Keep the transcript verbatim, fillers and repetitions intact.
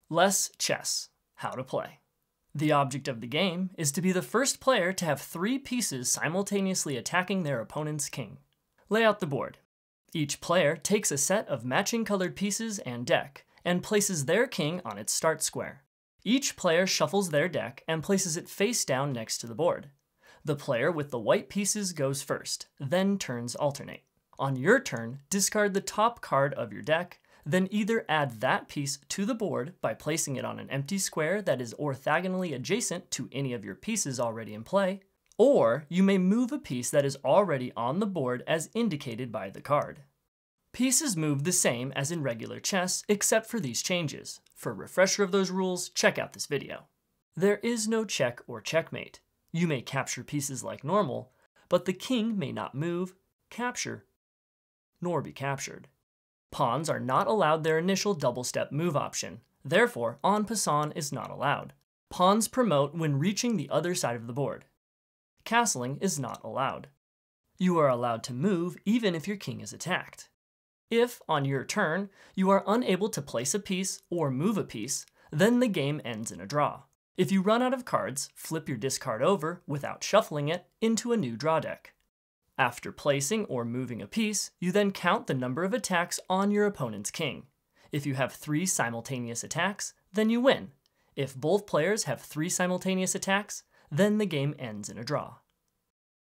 Less chess. How to play. The object of the game is to be the first player to have three pieces simultaneously attacking their opponent's king. Lay out the board. Each player takes a set of matching colored pieces and deck, and places their king on its start square. Each player shuffles their deck and places it face down next to the board. The player with the white pieces goes first, then turns alternate. On your turn, discard the top card of your deck, then either add that piece to the board by placing it on an empty square that is orthogonally adjacent to any of your pieces already in play, or you may move a piece that is already on the board as indicated by the card. Pieces move the same as in regular chess, except for these changes. For a refresher of those rules, check out this video. There is no check or checkmate. You may capture pieces like normal, but the king may not move, capture, nor be captured. Pawns are not allowed their initial double-step move option. Therefore, en passant is not allowed. Pawns promote when reaching the other side of the board. Castling is not allowed. You are allowed to move even if your king is attacked. If, on your turn, you are unable to place a piece or move a piece, then the game ends in a draw. If you run out of cards, flip your discard over, without shuffling it, into a new draw deck. After placing or moving a piece, you then count the number of attacks on your opponent's king. If you have three simultaneous attacks, then you win. If both players have three simultaneous attacks, then the game ends in a draw.